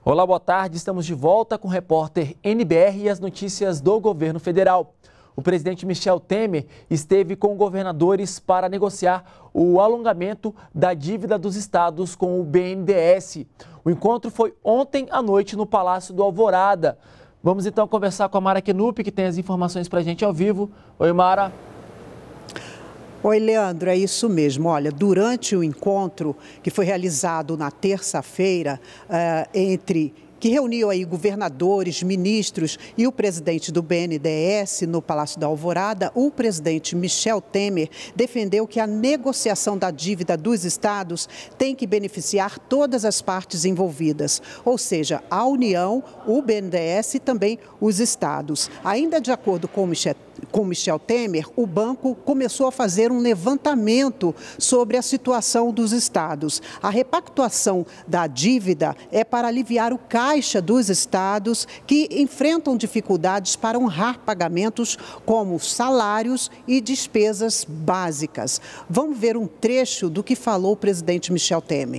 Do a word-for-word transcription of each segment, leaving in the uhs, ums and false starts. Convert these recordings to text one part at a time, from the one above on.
Olá, boa tarde. Estamos de volta com o repórter N B R e as notícias do governo federal. O presidente Michel Temer esteve com governadores para negociar o alongamento da dívida dos estados com o B N D E S. O encontro foi ontem à noite no Palácio do Alvorada. Vamos então conversar com a Mara Kenup, que tem as informações para a gente ao vivo. Oi, Mara. Oi, Leandro, é isso mesmo. Olha, durante o encontro que foi realizado na terça-feira, uh, entre que reuniu aí governadores, ministros e o presidente do B N D E S no Palácio da Alvorada, o presidente Michel Temer defendeu que a negociação da dívida dos estados tem que beneficiar todas as partes envolvidas, ou seja, a União, o B N D E S e também os estados. Ainda de acordo com o Michel Com Michel Temer, o banco começou a fazer um levantamento sobre a situação dos estados. A repactuação da dívida é para aliviar o caixa dos estados que enfrentam dificuldades para honrar pagamentos como salários e despesas básicas. Vamos ver um trecho do que falou o presidente Michel Temer.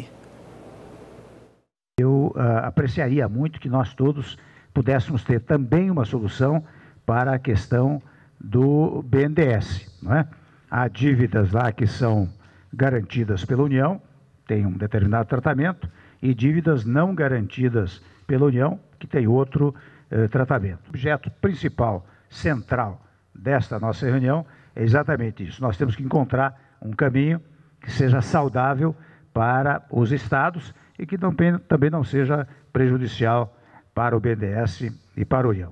Eu uh, apreciaria muito que nós todos pudéssemos ter também uma solução para a questão do B N D E S, não é? Há dívidas lá que são garantidas pela União, tem um determinado tratamento, e dívidas não garantidas pela União, que tem outro eh, tratamento. O objeto principal, central desta nossa reunião é exatamente isso. Nós temos que encontrar um caminho que seja saudável para os estados e que não, também não seja prejudicial para o B N D E S e para a União.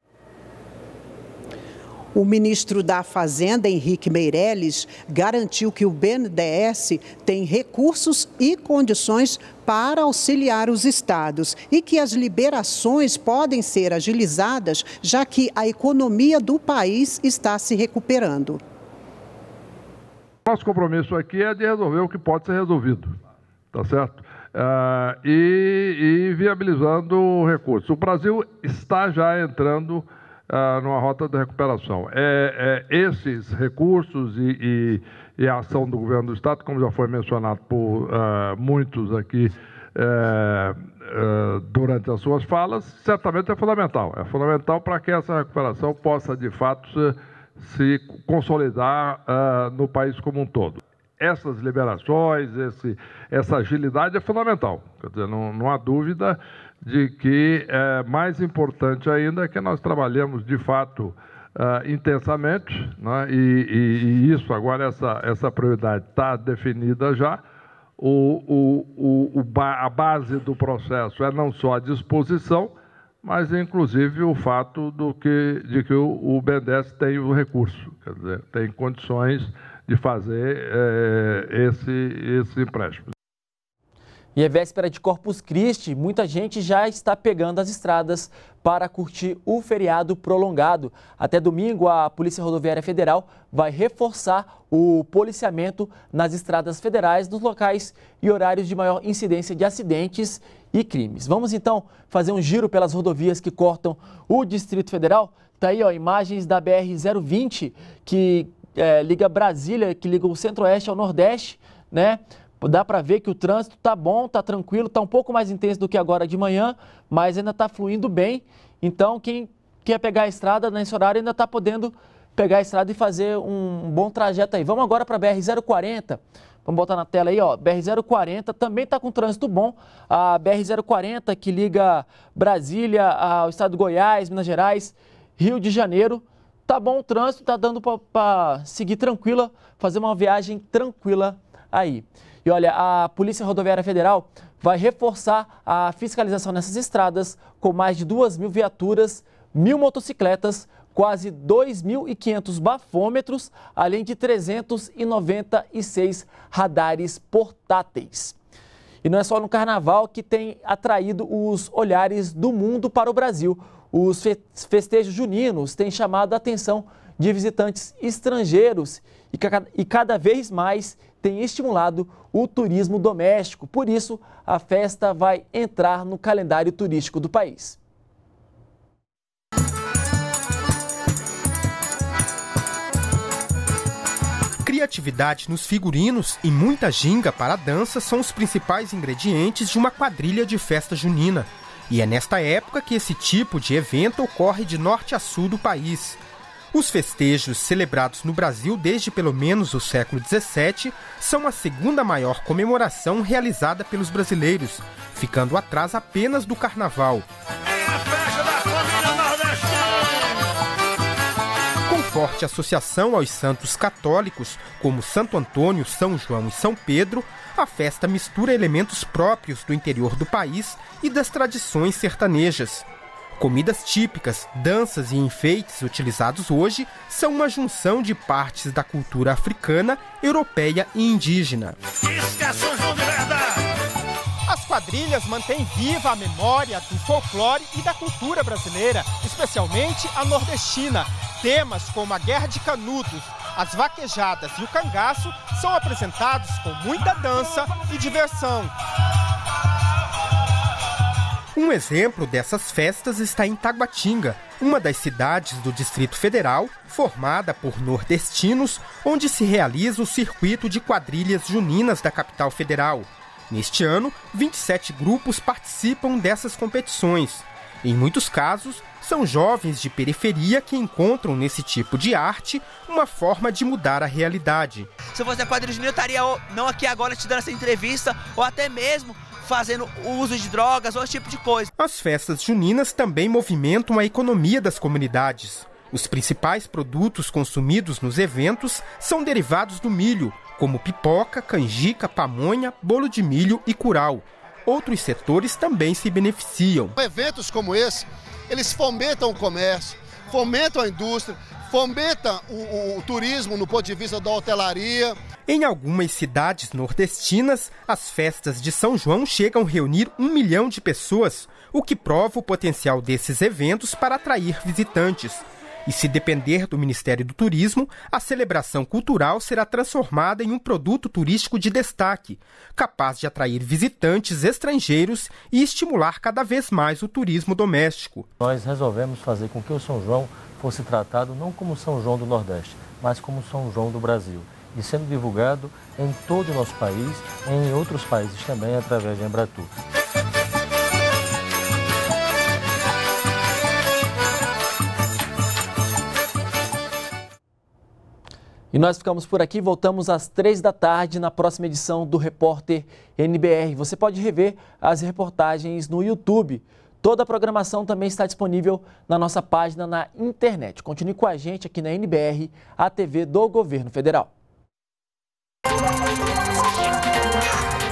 O ministro da Fazenda, Henrique Meirelles, garantiu que o B N D E S tem recursos e condições para auxiliar os estados e que as liberações podem ser agilizadas, já que a economia do país está se recuperando. Nosso compromisso aqui é de resolver o que pode ser resolvido, tá certo? Uh, e, e viabilizando recursos. O Brasil está já entrando Uh, numa rota de recuperação. É, é, esses recursos e, e, e a ação do governo do Estado, como já foi mencionado por uh, muitos aqui uh, uh, durante as suas falas, certamente é fundamental. É fundamental para que essa recuperação possa, de fato, se, se consolidar uh, no país como um todo. Essas liberações, esse, essa agilidade é fundamental. Quer dizer, não, não há dúvida de que é mais importante ainda que nós trabalhemos de fato uh, intensamente, né? e, e, e isso agora, essa, essa prioridade está definida já. O, o, o, o, a base do processo é não só a disposição, mas inclusive o fato do que, de que o, o B N D E S tem o recurso, quer dizer, tem condições de fazer é, esse, esse empréstimo. E é véspera de Corpus Christi, muita gente já está pegando as estradas para curtir o feriado prolongado. Até domingo, a Polícia Rodoviária Federal vai reforçar o policiamento nas estradas federais, nos locais e horários de maior incidência de acidentes e crimes. Vamos então fazer um giro pelas rodovias que cortam o Distrito Federal. Está aí, ó, imagens da B R zero vinte, que é, liga Brasília, que liga o Centro-Oeste ao Nordeste, né? Dá para ver que o trânsito está bom, está tranquilo, está um pouco mais intenso do que agora de manhã, mas ainda está fluindo bem. Então, quem quer pegar a estrada nesse horário ainda está podendo pegar a estrada e fazer um bom trajeto aí. Vamos agora para a B R zero quarenta. Vamos botar na tela aí, ó. B R zero quarenta também está com trânsito bom. A B R zero quarenta que liga Brasília ao estado de Goiás, Minas Gerais, Rio de Janeiro. Tá bom o trânsito, tá dando para seguir tranquila, fazer uma viagem tranquila aí. E olha, a Polícia Rodoviária Federal vai reforçar a fiscalização nessas estradas com mais de duas mil viaturas, mil motocicletas, quase dois mil e quinhentos bafômetros, além de trezentos e noventa e seis radares portáteis. E não é só no Carnaval que tem atraído os olhares do mundo para o Brasil. Os festejos juninos têm chamado a atenção de visitantes estrangeiros e cada vez mais tem estimulado o turismo doméstico. Por isso, a festa vai entrar no calendário turístico do país. Criatividade nos figurinos e muita ginga para a dança são os principais ingredientes de uma quadrilha de festa junina. E é nesta época que esse tipo de evento ocorre de norte a sul do país. Os festejos celebrados no Brasil desde pelo menos o século dezessete são a segunda maior comemoração realizada pelos brasileiros, ficando atrás apenas do Carnaval. Com forte associação aos santos católicos, como Santo Antônio, São João e São Pedro, a festa mistura elementos próprios do interior do país e das tradições sertanejas. Comidas típicas, danças e enfeites utilizados hoje são uma junção de partes da cultura africana, europeia e indígena. As quadrilhas mantêm viva a memória do folclore e da cultura brasileira, especialmente a nordestina. Temas como a Guerra de Canudos, as vaquejadas e o cangaço são apresentados com muita dança e diversão. Um exemplo dessas festas está em Taguatinga, uma das cidades do Distrito Federal, formada por nordestinos, onde se realiza o circuito de quadrilhas juninas da capital federal. Neste ano, vinte e sete grupos participam dessas competições. Em muitos casos, são jovens de periferia que encontram nesse tipo de arte uma forma de mudar a realidade. Se eu fosse a quadrilha junina, eu estaria não aqui agora te dando essa entrevista, ou até mesmo fazendo uso de drogas ou esse tipo de coisa. As festas juninas também movimentam a economia das comunidades. Os principais produtos consumidos nos eventos são derivados do milho, como pipoca, canjica, pamonha, bolo de milho e curau. Outros setores também se beneficiam. Eventos como esse, eles fomentam o comércio, fomentam a indústria, fomentam o, o, o turismo no ponto de vista da hotelaria. Em algumas cidades nordestinas, as festas de São João chegam a reunir um milhão de pessoas, o que prova o potencial desses eventos para atrair visitantes. E se depender do Ministério do Turismo, a celebração cultural será transformada em um produto turístico de destaque, capaz de atrair visitantes estrangeiros e estimular cada vez mais o turismo doméstico. Nós resolvemos fazer com que o São João fosse tratado não como São João do Nordeste, mas como São João do Brasil, e sendo divulgado em todo o nosso país, em outros países também, através da Embratur. E nós ficamos por aqui, voltamos às três da tarde na próxima edição do Repórter N B R. Você pode rever as reportagens no YouTube. Toda a programação também está disponível na nossa página na internet. Continue com a gente aqui na N B R, a T V do Governo Federal.